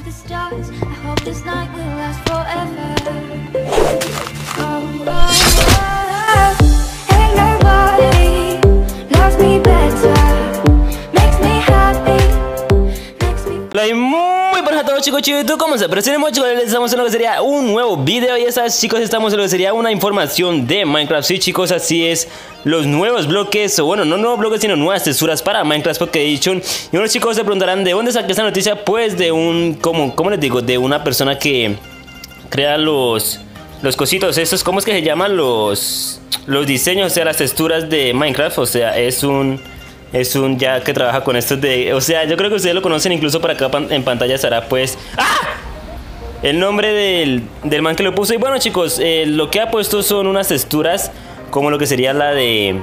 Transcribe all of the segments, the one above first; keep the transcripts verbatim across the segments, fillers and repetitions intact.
the stars. I hope this night will last forever. Oh, oh, oh. Ain't nobody loves me better. Makes me happy. Makes me Hola y muy buenas a todos, chicos, chicos, ¿tú cómo se presentan, chicos? Estamos en lo que sería un nuevo video. Y esta, chicos, estamos en lo que sería una información de Minecraft. Sí, chicos, así es. Los nuevos bloques, o bueno, no nuevos bloques, sino nuevas texturas para Minecraft Pocket Edition. Y unos chicos se preguntarán de dónde saqué esta noticia. Pues de un, como, ¿cómo les digo? De una persona que crea los Los cositos estos, ¿cómo es que se llaman? Los Los diseños, o sea, las texturas de Minecraft. O sea, es un Es un ya que trabaja con estos de... O sea, yo creo que ustedes lo conocen. Incluso por acá en pantalla estará pues... ¡Ah! El nombre del, del man que lo puso. Y bueno, chicos, eh, lo que ha puesto son unas texturas como lo que sería la de...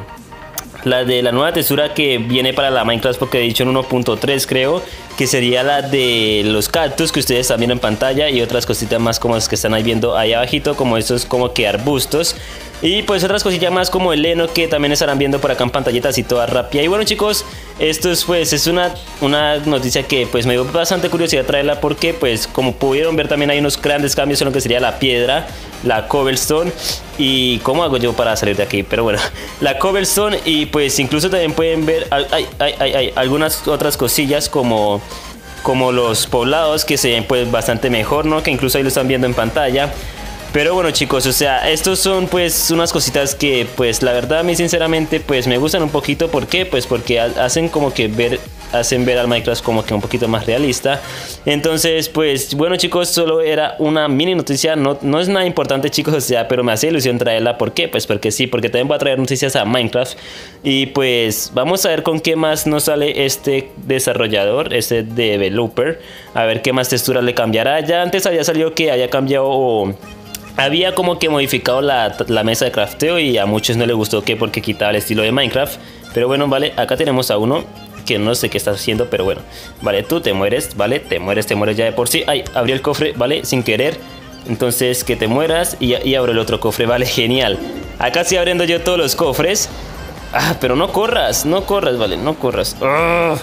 La de la nueva textura que viene para la Minecraft Pocket Edition uno punto tres, creo. Que sería la de los cactus que ustedes están viendo en pantalla. Y otras cositas más como las que están ahí viendo ahí abajito, como estos como que arbustos. Y pues otras cosillas más como el heno que también estarán viendo por acá en pantallitas y toda rápida. Y bueno, chicos, esto es pues es una, una noticia que pues me dio bastante curiosidad traerla, porque pues como pudieron ver también hay unos grandes cambios en lo que sería la piedra, la cobblestone. Y cómo hago yo para salir de aquí, pero bueno, la cobblestone. Y pues incluso también pueden ver ay, ay, ay, ay, algunas otras cosillas como como los poblados que se ven pues bastante mejor, ¿no? Que incluso ahí lo están viendo en pantalla. Pero bueno, chicos, o sea, estos son pues unas cositas que pues la verdad a mí sinceramente pues me gustan un poquito. ¿Por qué? Pues porque hacen como que ver, hacen ver al Minecraft como que un poquito más realista. Entonces pues bueno, chicos, solo era una mini noticia, no, no es nada importante, chicos, o sea, pero me hace ilusión traerla. ¿Por qué? Pues porque sí, porque también voy a traer noticias a Minecraft. Y pues vamos a ver con qué más nos sale este desarrollador, este developer. A ver qué más texturas le cambiará. Ya antes había salido que haya cambiado o... había como que modificado la, la mesa de crafteo, y a muchos no les gustó que porque quitaba el estilo de Minecraft. Pero bueno, vale, acá tenemos a uno que no sé qué está haciendo, pero bueno. Vale, tú te mueres, vale, te mueres, te mueres ya de por sí. Ay, abrí el cofre, vale, sin querer. Entonces que te mueras y, y abro el otro cofre, vale, genial. Acá estoy abriendo yo todos los cofres. Ah, pero no corras, no corras, vale, no corras. uh,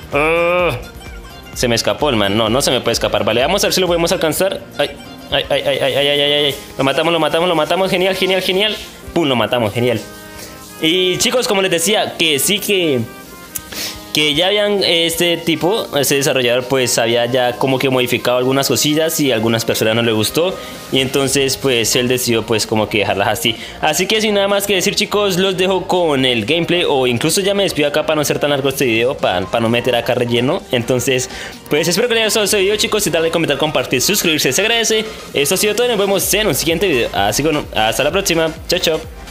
uh. Se me escapó el man, no, no se me puede escapar. Vale, vamos a ver si lo podemos alcanzar. Ay. Ay, ay, ay, ay, ay, ay, ay, ay. Lo matamos, lo matamos, lo matamos. Genial, genial, genial. Pum, lo matamos, genial. Y chicos, como les decía, que sí que... que ya habían este tipo, este desarrollador pues había ya como que modificado algunas cosillas y a algunas personas no le gustó. Y entonces pues él decidió pues como que dejarlas así. Así que sin nada más que decir, chicos, los dejo con el gameplay. O incluso ya me despido acá para no ser tan largo este video, para, para no meter acá relleno. Entonces pues espero que les haya gustado este video, chicos. Si darle, comentar, compartir, suscribirse, se agradece. Esto ha sido todo y nos vemos en un siguiente video. Así que bueno, hasta la próxima. Chao, chao.